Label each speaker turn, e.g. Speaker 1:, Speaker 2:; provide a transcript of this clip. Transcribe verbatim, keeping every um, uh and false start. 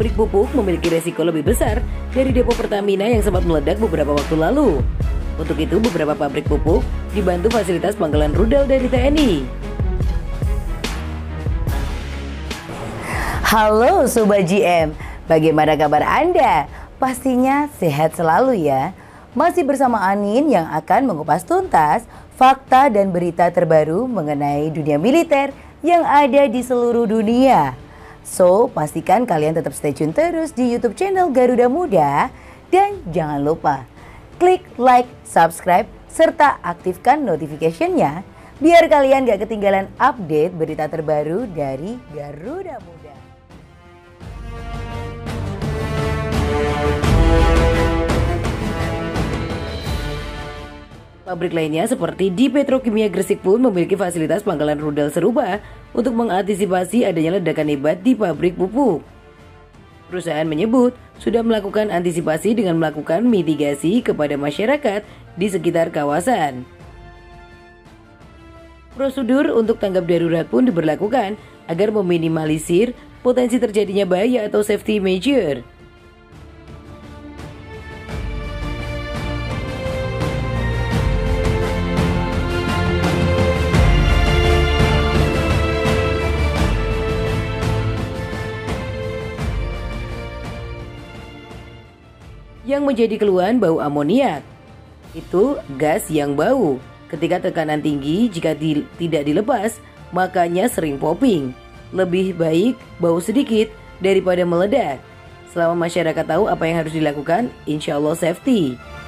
Speaker 1: pabrik pupuk memiliki resiko lebih besar dari depo Pertamina yang sempat meledak beberapa waktu lalu. Untuk itu, beberapa pabrik pupuk dibantu fasilitas pangkalan rudal dari T N I.
Speaker 2: Halo Sobat G M, bagaimana kabar Anda? Pastinya sehat selalu ya. Masih bersama Anin yang akan mengupas tuntas fakta dan berita terbaru mengenai dunia militer yang ada di seluruh dunia. So, pastikan kalian tetap stay tune terus di YouTube channel Garuda Muda. Dan jangan lupa klik like, subscribe, serta aktifkan notification-nya biar kalian gak ketinggalan update berita terbaru dari Garuda Muda.
Speaker 1: Pabrik lainnya seperti di Petrokimia Gresik pun memiliki fasilitas pangkalan rudal serupa untuk mengantisipasi adanya ledakan hebat di pabrik pupuk. Perusahaan menyebut sudah melakukan antisipasi dengan melakukan mitigasi kepada masyarakat di sekitar kawasan. Prosedur untuk tanggap darurat pun diberlakukan agar meminimalisir potensi terjadinya bahaya atau safety measure. Yang menjadi keluhan bau amoniak. Itu gas yang bau. Ketika tekanan tinggi, jika di, tidak dilepas, makanya sering popping. Lebih baik bau sedikit daripada meledak. Selama masyarakat tahu apa yang harus dilakukan, insya Allah safety.